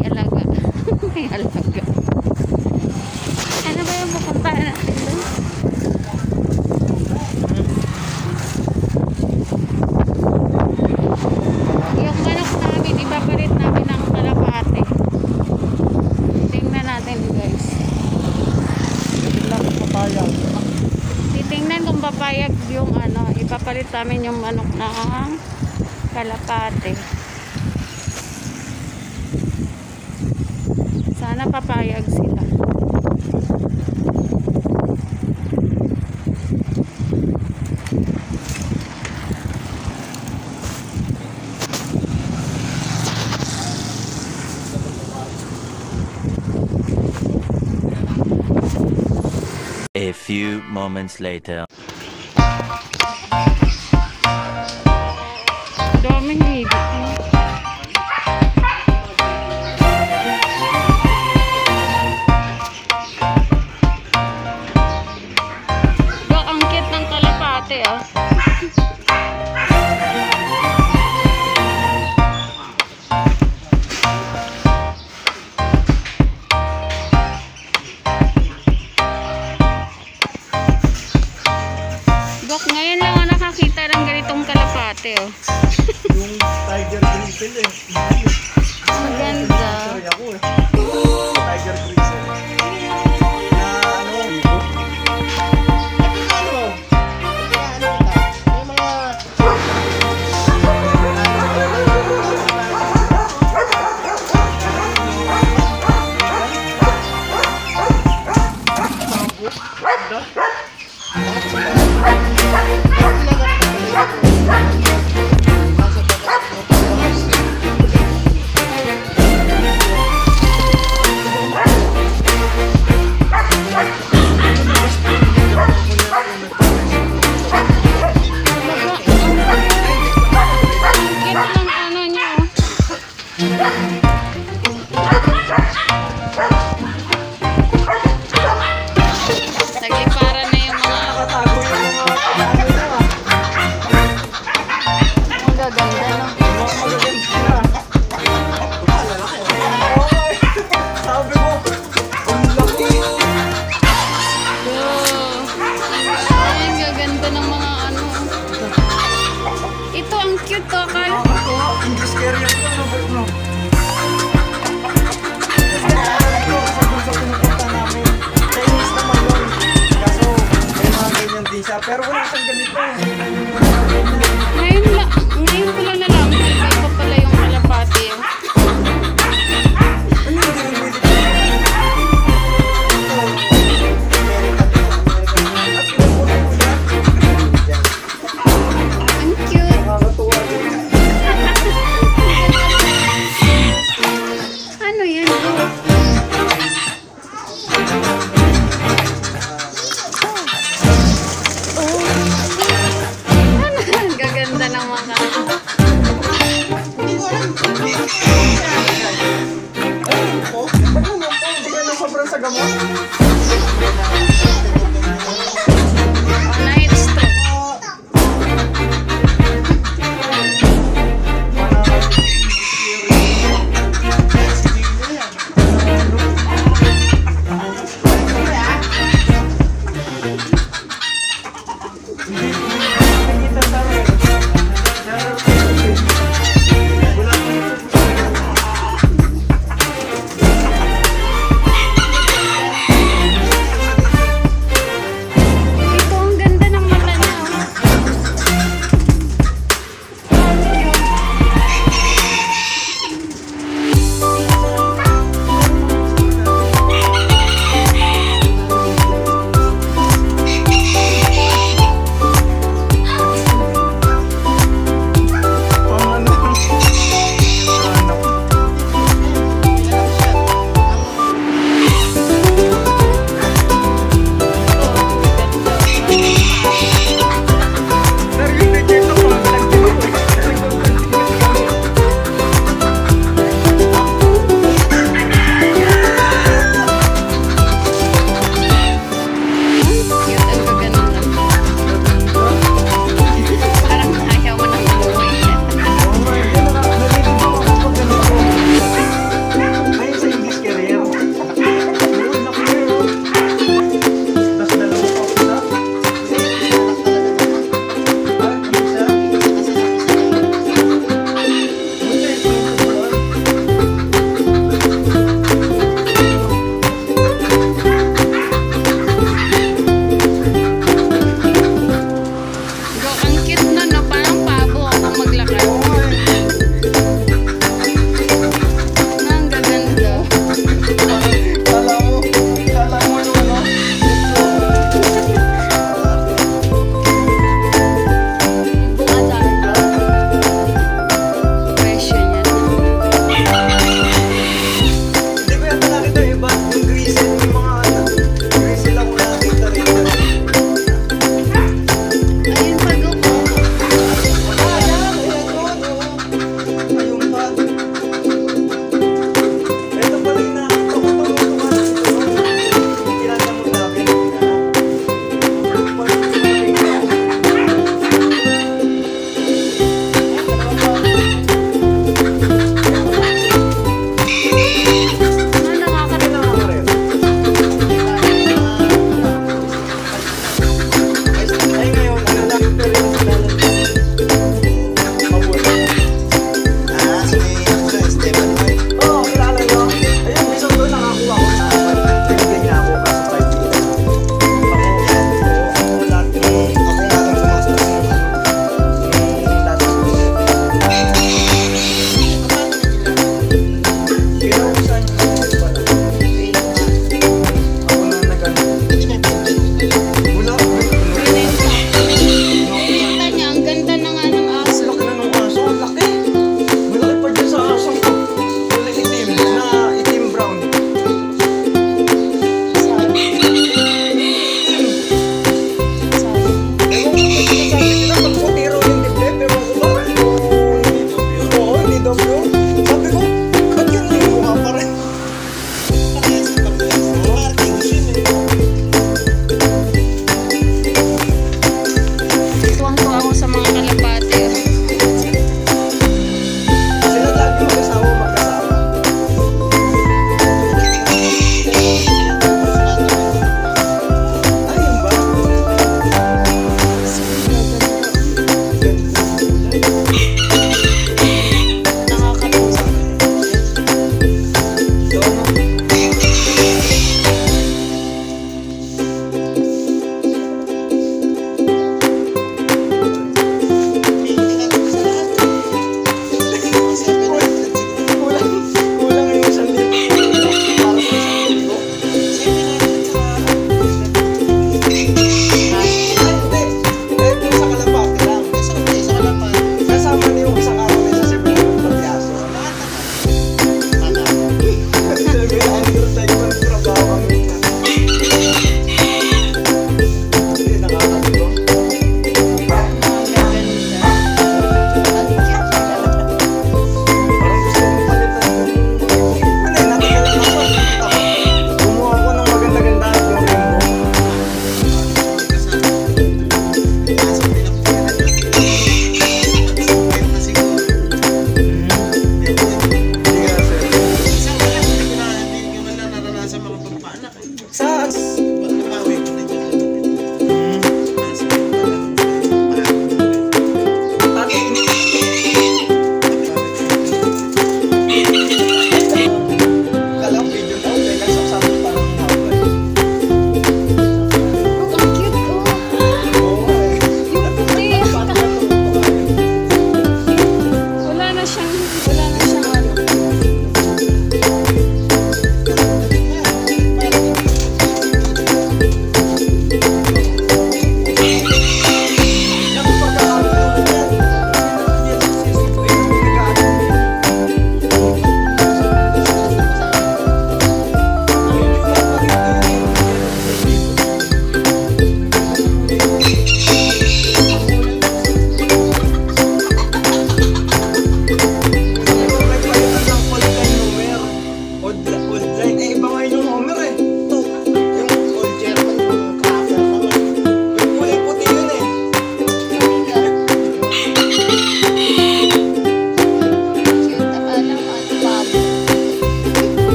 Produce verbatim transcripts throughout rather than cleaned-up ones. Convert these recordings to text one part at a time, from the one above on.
may alaga. May alaga. Ano ba yung pupuntahan natin doon? Yung manok namin, ipapalit namin ng kalapate. Tingnan natin guys. Titingnan kung papayag yung ano, ipapalit namin yung manok ng kalapate. Sana papayag sila. A few moments later. Daming higit. Bak, ang cute ng kalapate ah. Bak, ngayon lang ako nakakita ng ganitong kalapate oh. Yung tiger grizzle eh. Maganda. Sorry ako eh. Tiger grizzle. Na ano? Ano? Yung mga... Nagliparan na yung mga Nakatago yung mga... Ano na ah. ang gaganda no? Mga magaganda na. Okay. Sabi mo, ang laki. Oh. Ay, ang gaganda ng mga ano. Ito ang cute to, Kal. Ako, hindi scary ako. Ano ba ito? Sa pumunta namin. Chinese naman yun. Kaso, may mga ganyan din siya. Pero wala siyang ganito. Ngayon, la, ngayon ko lang nalang. Iba pala yung kalapati. Oh. Ano yung dinibili? Ang cute. Nakakatuwa din. Ano yan? Oh. Ano? Ang gaganda ng mga. Oh, ba't mo lumpo? Hindi ka na sobrang sa gamot? Night stroke.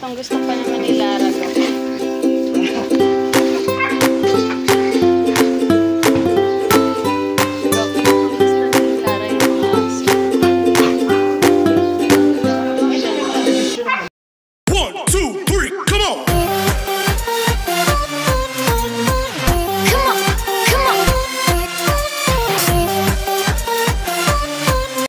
ang gusto pa naman ni Lara